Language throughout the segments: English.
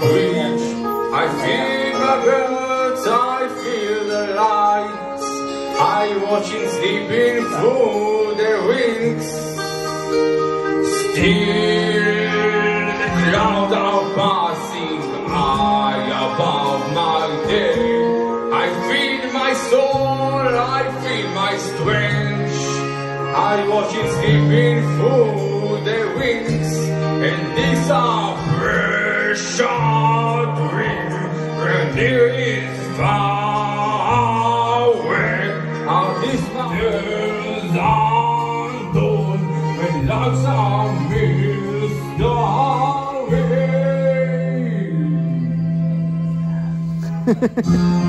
reach. I feel the birds, I feel the lights. I watch it sleeping through the wings. Still the clouds are passing high above my head. I feel my soul, I feel my strength. I watch it sleeping through the wings. And these are precious dreams. When there is far away, how these mountains are done. When loves are missed away.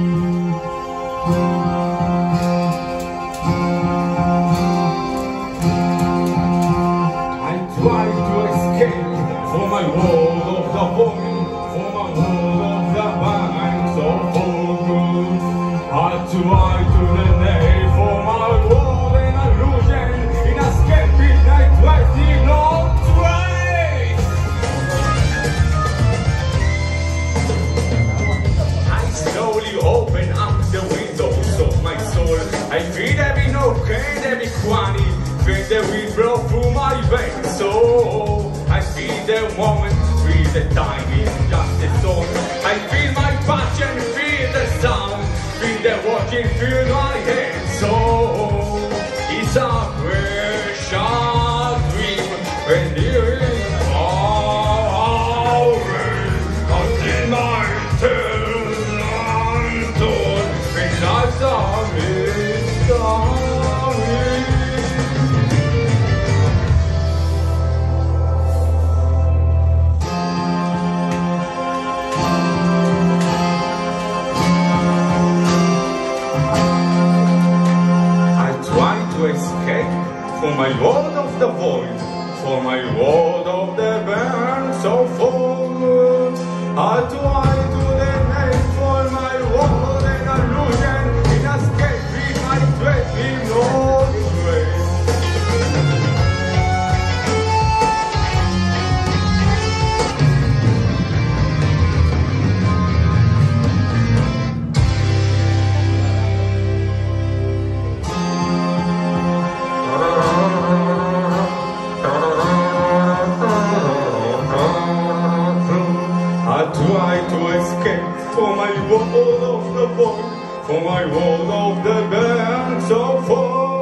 Try to escape from my world of the void, from my world of the banks of focus. I try to deny for my world an illusion, in escaping night twisting no trace. I slowly open up the windows of my soul. I feel every nook and every cranny. Feel the wind blow through my veins, so I feel the moment, feel the time is just a song. I feel my passion, feel the sound, feel the walking, feel my hands. So it's a precious dream when there is always until my turn untold, when life's a mystery. Escape from my world of the void, from my world of the banks of fog. I try to deny for my world an illusion, in escaping my dreading old ways. I try to escape from my world of the void, from my world of the banks of fog.